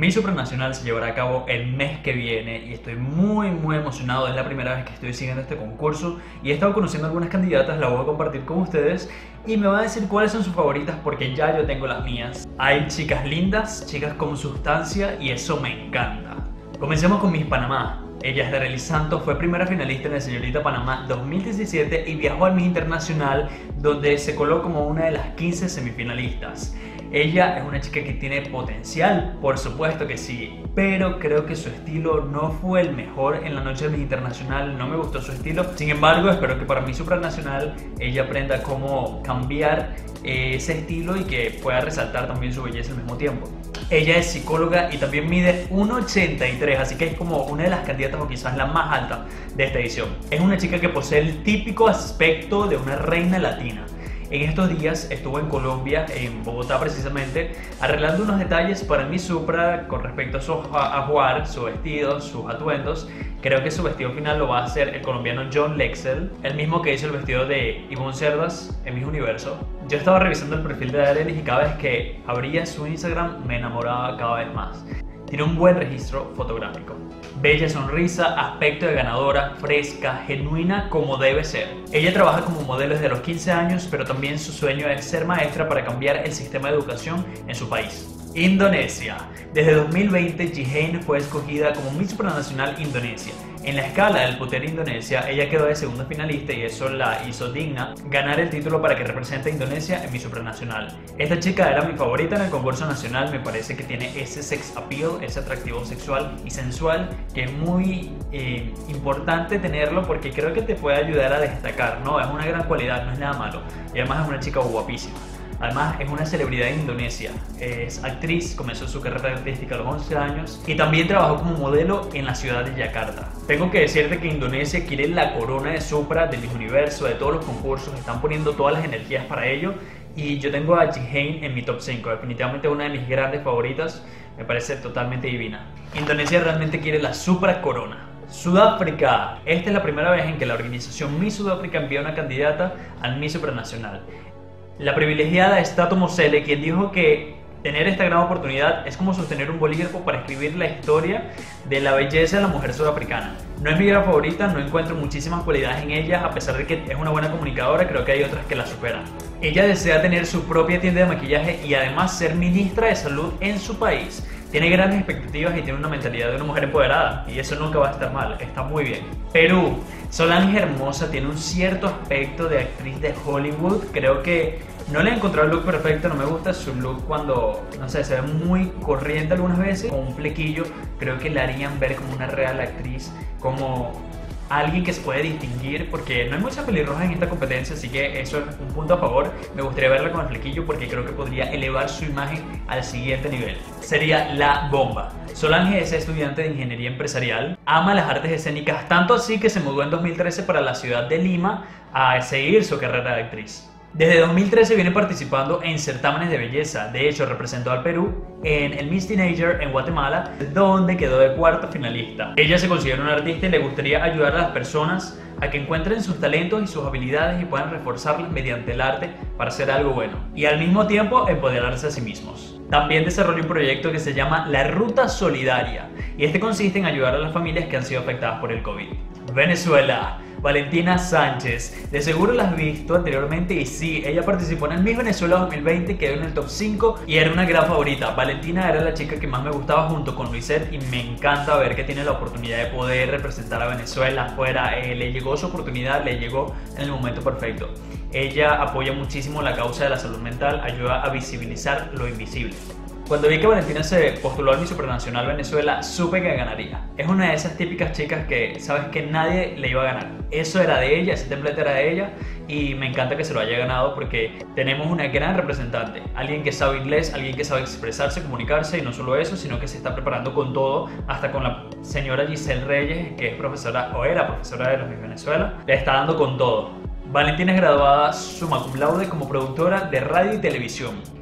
Mi Supranacional se llevará a cabo el mes que viene y estoy muy emocionado. Es la primera vez que estoy siguiendo este concurso y he estado conociendo algunas candidatas, las voy a compartir con ustedes y me van a decir cuáles son sus favoritas porque ya yo tengo las mías. Hay chicas lindas, chicas con sustancia y eso me encanta. Comencemos con Miss Panamá. Ella es Darely Santos, fue primera finalista en el Señorita Panamá 2017 y viajó al Miss Internacional, donde se coló como una de las 15 semifinalistas. Ella es una chica que tiene potencial, por supuesto que sí, pero creo que su estilo no fue el mejor en la noche del Miss Internacional, no me gustó su estilo. Sin embargo, espero que para Miss Supranacional ella aprenda cómo cambiar ese estilo y que pueda resaltar también su belleza al mismo tiempo. Ella es psicóloga y también mide 1,83, así que es como una de las candidatas o quizás la más alta de esta edición. Es una chica que posee el típico aspecto de una reina latina. En estos días estuvo en Colombia, en Bogotá precisamente, arreglando unos detalles para Miss Supra con respecto a su ajuar, su vestido, sus atuendos. Creo que su vestido final lo va a hacer el colombiano John Lexel, el mismo que hizo el vestido de Ivonne Cerdas en Miss Universo. Yo estaba revisando el perfil de Darely y cada vez que abría su Instagram me enamoraba cada vez más. Tiene un buen registro fotográfico. Bella sonrisa, aspecto de ganadora, fresca, genuina como debe ser. Ella trabaja como modelo desde los 15 años, pero también su sueño es ser maestra para cambiar el sistema de educación en su país. Indonesia. Desde 2020, Jihain fue escogida como Miss Supranacional Indonesia. En la escala del Puter Indonesia, ella quedó de segunda finalista y eso la hizo digna ganar el título para que represente a Indonesia en Miss Supranacional. Esta chica era mi favorita en el concurso nacional, me parece que tiene ese sex appeal, ese atractivo sexual y sensual que es muy importante tenerlo porque creo que te puede ayudar a destacar, ¿no? Es una gran cualidad, no es nada malo y además es una chica guapísima. Además es una celebridad en Indonesia, es actriz, comenzó su carrera artística a los 11 años y también trabajó como modelo en la ciudad de Yakarta. Tengo que decirte que Indonesia quiere la corona de Supra, de Miss Universo, de todos los concursos, están poniendo todas las energías para ello y yo tengo a Jihain en mi top 5, definitivamente una de mis grandes favoritas, me parece totalmente divina. Indonesia realmente quiere la Supra corona. Sudáfrica. Esta es la primera vez en que la organización Miss Sudáfrica envía una candidata al Miss Supranacional. La privilegiada es Tato Mosele, quien dijo que tener esta gran oportunidad es como sostener un bolígrafo para escribir la historia de la belleza de la mujer sudafricana. No es mi gran favorita, no encuentro muchísimas cualidades en ella, a pesar de que es una buena comunicadora, creo que hay otras que la superan. Ella desea tener su propia tienda de maquillaje y además ser ministra de salud en su país. Tiene grandes expectativas y tiene una mentalidad de una mujer empoderada y eso nunca va a estar mal, está muy bien. Perú. Solange Hermosa tiene un cierto aspecto de actriz de Hollywood, creo que no le he encontrado el look perfecto, no me gusta su look cuando, no sé, se ve muy corriente algunas veces, con un flequillo, creo que la harían ver como una real actriz, como alguien que se puede distinguir, porque no hay muchas pelirrojas en esta competencia, así que eso es un punto a favor. Me gustaría verla con el flequillo porque creo que podría elevar su imagen al siguiente nivel. Sería la bomba. Solange es estudiante de ingeniería empresarial, ama las artes escénicas, tanto así que se mudó en 2013 para la ciudad de Lima a seguir su carrera de actriz. Desde 2013 viene participando en certámenes de belleza, de hecho representó al Perú en el Miss Teenager en Guatemala, donde quedó de cuarta finalista. Ella se considera una artista y le gustaría ayudar a las personas a que encuentren sus talentos y sus habilidades y puedan reforzarlas mediante el arte para hacer algo bueno y al mismo tiempo empoderarse a sí mismos. También desarrolla un proyecto que se llama La Ruta Solidaria y este consiste en ayudar a las familias que han sido afectadas por el COVID. Venezuela. Valentina Sánchez, de seguro la has visto anteriormente y sí, ella participó en el Miss Venezuela 2020, quedó en el top 5 y era una gran favorita. Valentina era la chica que más me gustaba junto con Luisette y me encanta ver que tiene la oportunidad de poder representar a Venezuela afuera. Le llegó su oportunidad, le llegó en el momento perfecto. Ella apoya muchísimo la causa de la salud mental, ayuda a visibilizar lo invisible. Cuando vi que Valentina se postuló al Miss Supranacional Venezuela, supe que ganaría. Es una de esas típicas chicas que sabes que nadie le iba a ganar. Eso era de ella, ese templete era de ella y me encanta que se lo haya ganado porque tenemos una gran representante. Alguien que sabe inglés, alguien que sabe expresarse, comunicarse y no solo eso, sino que se está preparando con todo, hasta con la señora Giselle Reyes, que es profesora o era profesora de los Miss Venezuela. Le está dando con todo. Valentina es graduada summa cum laude como productora de radio y televisión.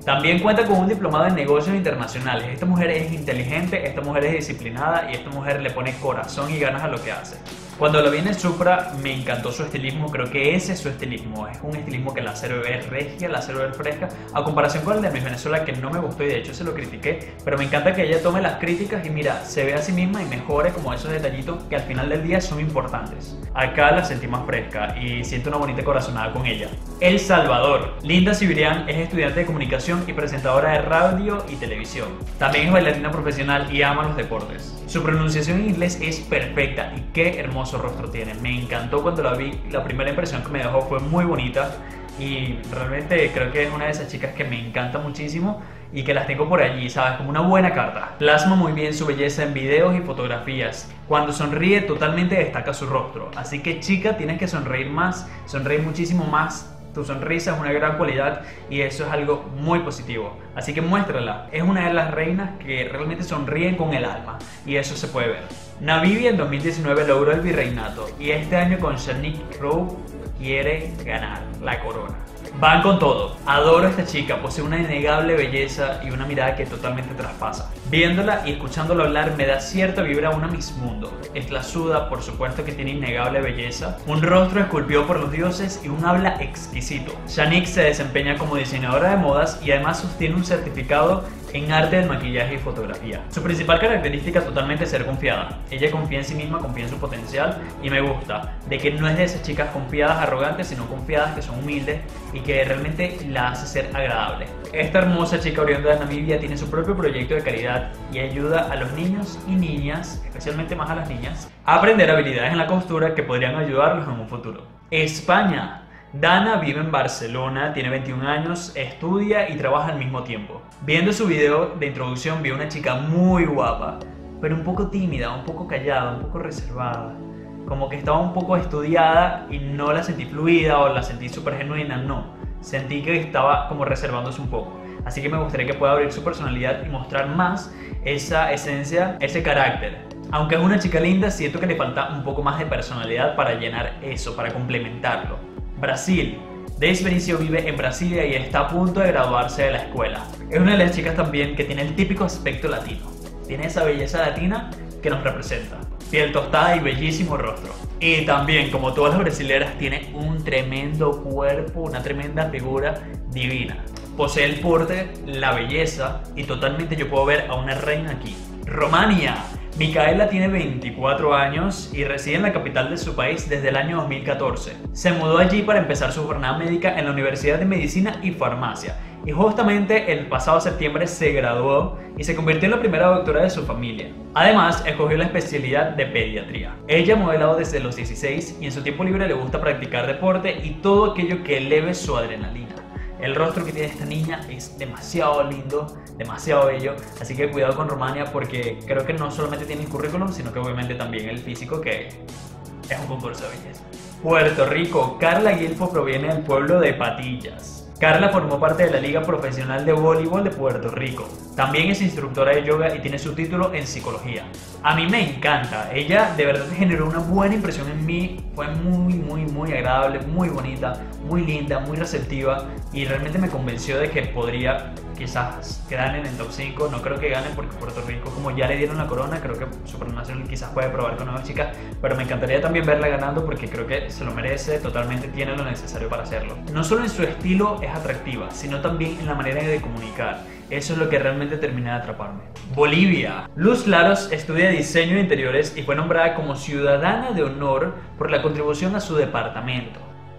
También cuenta con un diplomado en negocios internacionales. Esta mujer es inteligente, esta mujer es disciplinada y esta mujer le pone corazón y ganas a lo que hace. Cuando la vi en el Supra me encantó su estilismo, creo que ese es su estilismo, es un estilismo que la hace ver regia, la hace ver fresca, a comparación con el de Miss Venezuela que no me gustó y de hecho se lo critiqué, pero me encanta que ella tome las críticas y mira, se ve a sí misma y mejore como esos detallitos que al final del día son importantes. Acá la sentí más fresca y siento una bonita corazonada con ella. El Salvador. Linda Cibrián es estudiante de comunicación y presentadora de radio y televisión. También es bailarina profesional y ama los deportes. Su pronunciación en inglés es perfecta y qué hermoso rostro tiene. Me encantó cuando la vi, la primera impresión que me dejó fue muy bonita y realmente creo que es una de esas chicas que me encanta muchísimo y que las tengo por allí, ¿sabes? Como una buena carta. Plasma muy bien su belleza en videos y fotografías. Cuando sonríe totalmente destaca su rostro. Así que chica, tienes que sonreír más, sonreír muchísimo más. Tu sonrisa es una gran cualidad y eso es algo muy positivo. Así que muéstrala. Es una de las reinas que realmente sonríen con el alma y eso se puede ver. Namibia en 2019 logró el virreinato y este año con Shanique Rowe quiere ganar la corona. Van con todo. Adoro a esta chica, posee una innegable belleza y una mirada que totalmente traspasa. Viéndola y escuchándola hablar me da cierta vibra a una Miss Mundo. Es clasuda, por supuesto que tiene innegable belleza, un rostro esculpido por los dioses y un habla exquisito. Shanique se desempeña como diseñadora de modas y además sostiene un certificado en arte del maquillaje y fotografía. Su principal característica totalmente es ser confiada. Ella confía en sí misma, confía en su potencial y me gusta de que no es de esas chicas confiadas, arrogantes, sino confiadas que son humildes y que realmente la hace ser agradable. Esta hermosa chica oriunda de Namibia tiene su propio proyecto de caridad y ayuda a los niños y niñas, especialmente más a las niñas, a aprender habilidades en la costura que podrían ayudarlos en un futuro. España. Dana vive en Barcelona, tiene 21 años, estudia y trabaja al mismo tiempo. Viendo su video de introducción vi a una chica muy guapa, pero un poco tímida, un poco callada, un poco reservada. Como que estaba un poco estudiada y no la sentí fluida o la sentí súper genuina, no. Sentí que estaba como reservándose un poco. Así que me gustaría que pueda abrir su personalidad y mostrar más esa esencia, ese carácter. Aunque es una chica linda, siento que le falta un poco más de personalidad para llenar eso, para complementarlo. Brasil. Daisy Benicio vive en Brasilia y está a punto de graduarse de la escuela. Es una de las chicas también que tiene el típico aspecto latino. Tiene esa belleza latina que nos representa. Piel tostada y bellísimo rostro. Y también, como todas las brasileras, tiene un tremendo cuerpo, una tremenda figura divina. Posee el porte, la belleza y totalmente yo puedo ver a una reina aquí. Romania. Micaela tiene 24 años y reside en la capital de su país desde el año 2014. Se mudó allí para empezar su jornada médica en la Universidad de Medicina y Farmacia y justamente el pasado septiembre se graduó y se convirtió en la primera doctora de su familia. Además, escogió la especialidad de pediatría. Ella ha modelado desde los 16 y en su tiempo libre le gusta practicar deporte y todo aquello que eleve su adrenalina. El rostro que tiene esta niña es demasiado lindo, demasiado bello, así que cuidado con Romania porque creo que no solamente tiene el currículum, sino que obviamente también el físico, que es un concurso de belleza. Puerto Rico. Carla Guilfo proviene del pueblo de Patillas. Carla formó parte de la Liga Profesional de Voleibol de Puerto Rico. También es instructora de yoga y tiene su título en psicología. A mí me encanta, ella de verdad generó una buena impresión en mí, fue muy agradable, muy bonita, muy linda, muy receptiva y realmente me convenció de que podría quizás quedar en el top 5, no creo que gane porque Puerto Rico como ya le dieron la corona, creo que Supernacional quizás puede probar con nuevas chicas, pero me encantaría también verla ganando porque creo que se lo merece, totalmente tiene lo necesario para hacerlo. No solo en su estilo es atractiva, sino también en la manera de comunicar. Eso es lo que realmente termina de atraparme. Bolivia. Luz Laros estudia diseño de interiores y fue nombrada como ciudadana de honor por la contribución a su departamento.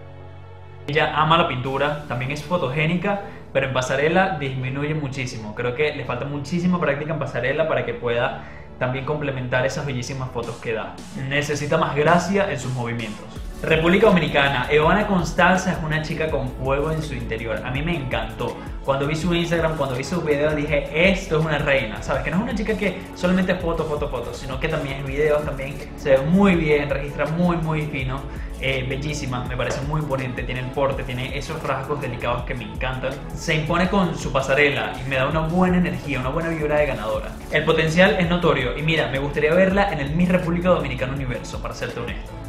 Ella ama la pintura, también es fotogénica, pero en pasarela disminuye muchísimo. Creo que le falta muchísima práctica en pasarela para que pueda también complementar esas bellísimas fotos que da. Necesita más gracia en sus movimientos. República Dominicana. Eoana Constanza es una chica con fuego en su interior. A mí me encantó. Cuando vi su Instagram, cuando vi sus videos, dije, esto es una reina. ¿Sabes? Que no es una chica que solamente foto, sino que también en videos también se ve muy bien, registra muy fino. Bellísima, me parece muy imponente, tiene el porte, tiene esos rasgos delicados que me encantan. Se impone con su pasarela y me da una buena energía, una buena vibra de ganadora. El potencial es notorio y mira, me gustaría verla en el Miss República Dominicana Universo, para serte honesto.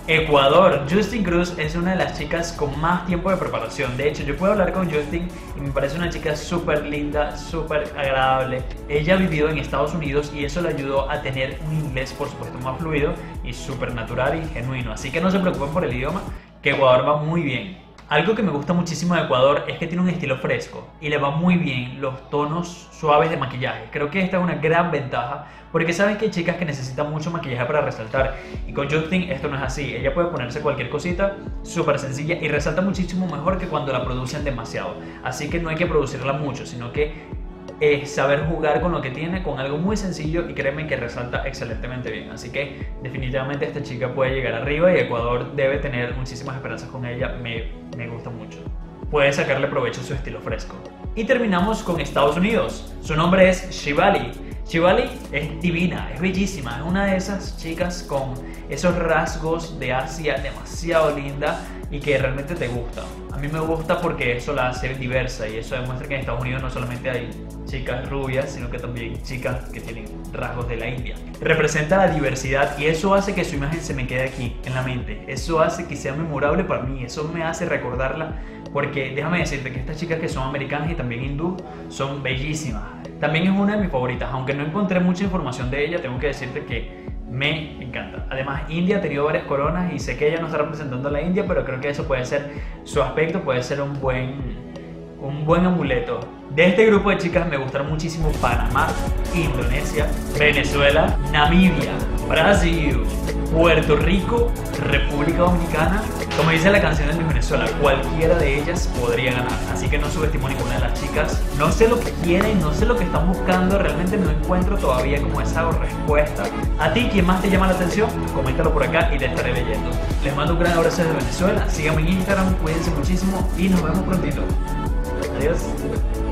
Ecuador. Justin Cruz es una de las chicas con más tiempo de preparación. De hecho, yo puedo hablar con Justin y me parece una chica súper linda, súper agradable. Ella ha vivido en Estados Unidos y eso le ayudó a tener un inglés, por supuesto, más fluido y súper natural y genuino. Así que no se preocupen por el idioma, que Ecuador va muy bien. Algo que me gusta muchísimo de Ecuador es que tiene un estilo fresco y le va muy bien los tonos suaves de maquillaje. Creo que esta es una gran ventaja porque saben que hay chicas que necesitan mucho maquillaje para resaltar y con Justin esto no es así. Ella puede ponerse cualquier cosita súper sencilla y resalta muchísimo mejor que cuando la producen demasiado. Así que no hay que producirla mucho, sino que es saber jugar con lo que tiene, con algo muy sencillo y créeme que resalta excelentemente bien. Así que definitivamente esta chica puede llegar arriba y Ecuador debe tener muchísimas esperanzas con ella, me gusta mucho. Puede sacarle provecho a su estilo fresco. Y terminamos con Estados Unidos. Su nombre es Shivali. Shivali es divina, es bellísima, es una de esas chicas con esos rasgos de Asia demasiado linda y que realmente te gusta. A mí me gusta porque eso la hace diversa y eso demuestra que en Estados Unidos no solamente hay chicas rubias, sino que también chicas que tienen rasgos de la India. Representa la diversidad y eso hace que su imagen se me quede aquí, en la mente. Eso hace que sea memorable para mí, eso me hace recordarla porque déjame decirte que estas chicas que son americanas y también hindú son bellísimas. También es una de mis favoritas, aunque no encontré mucha información de ella, tengo que decirte que me encanta. Además, India ha tenido varias coronas y sé que ella no está representando a la India, pero creo que eso puede ser, su aspecto puede ser un buen amuleto. De este grupo de chicas me gustaron muchísimo Panamá, Indonesia, Venezuela, Namibia, Brasil, Puerto Rico, República Dominicana. Como dice la canción de Miss Venezuela, cualquiera de ellas podría ganar. Así que no subestimo ninguna de las chicas. No sé lo que quieren, no sé lo que están buscando. Realmente no encuentro todavía como esa respuesta. ¿A ti quién más te llama la atención? Coméntalo por acá y te estaré leyendo. Les mando un gran abrazo desde Venezuela. Síganme en Instagram, cuídense muchísimo y nos vemos prontito. Adiós.